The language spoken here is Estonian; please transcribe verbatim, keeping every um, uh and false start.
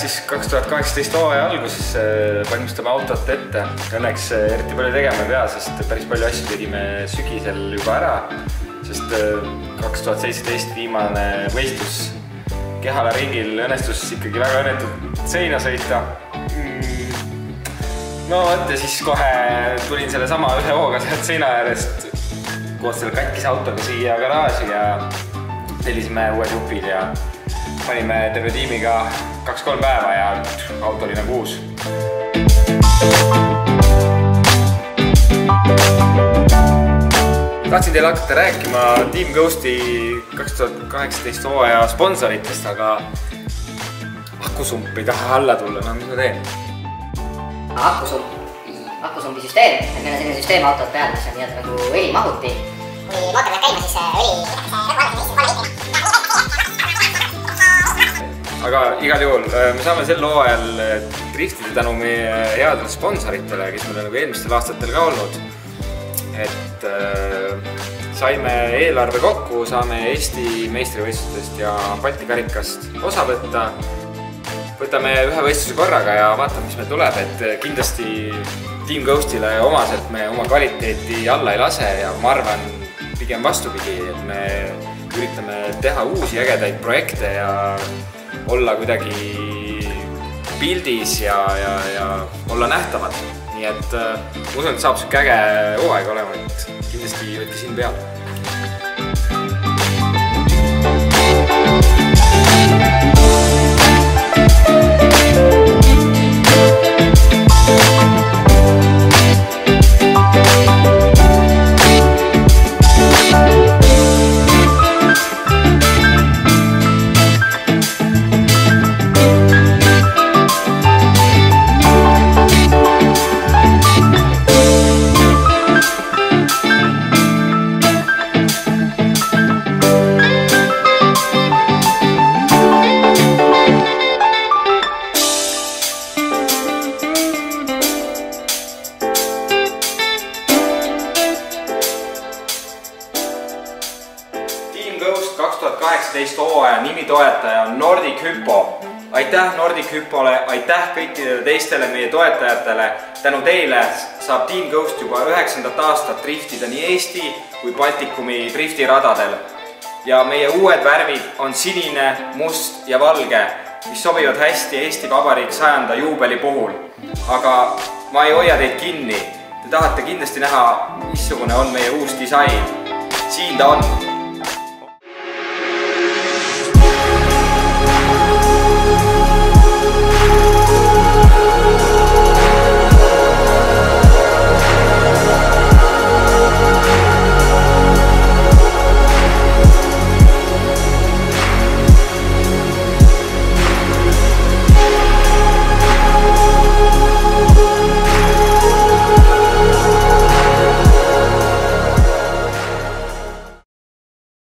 siis kaks tuhat kaheksateist hooaja alguses valmistame autot ette. Õnneks eriti palju tegema ei pea, sest päris palju asju tegime sügisel juba ära. Sest kaks tuhat seitseteist viimane võistlus Kehala ringil õnnestus ikkagi väga õnnetult seina sõita. No ja siis kohe tulin selle sama ühe hooga sealt seina äärest koos selle katkise autoga siia garaaži ja tellisime uued jupid ja panime terve tiimiga kaks-kolm päeva ja auto oli nagu uus. Tahtsin teile hakata rääkima Team Ghosti kaks tuhat kaheksateist hooaja sponsoritest, aga akusump ei taha alla tulla, no mis ma teen? Akusump, akusumbi süsteem, et meil on selline süsteem autot peal, mis on nii-öelda nagu õlimahuti. Kui mootor läheb käima, siis õli aga igal juhul me saame sel hooajal driftida tänu meie headele sponsoritele, kes meil on nagu eelmistel aastatel ka olnud. Et äh, saime eelarve kokku, saame Eesti meistrivõistlustest ja Balti karikast osa võtta. Võtame ühe võistluse korraga ja vaatame, mis meil tuleb, et kindlasti Team Ghostile omaselt me oma kvaliteeti alla ei lase ja ma arvan pigem vastupidi, et me üritame teha uusi ägedaid projekte ja olla kuidagi pildis ja, ja, ja olla nähtavad. Nii et äh, ma usun, et saab siuke äge hooaeg olema, et kindlasti võtke siin peal. kaks tuhat kaheksateist hooaja nimitoetaja on Nordic Hypo. Aitäh Nordic Hypole, aitäh kõikidele teistele meie toetajatele. Tänu teile saab Team Ghost juba üheksandat aastat driftida nii Eesti kui Baltikumi driftiradadel. Ja meie uued värvid on sinine, must ja valge, mis sobivad hästi Eesti Vabariik sajanda juubeli puhul. Aga ma ei hoia teid kinni. Te tahate kindlasti näha, missugune on meie uus disain. Siin ta on.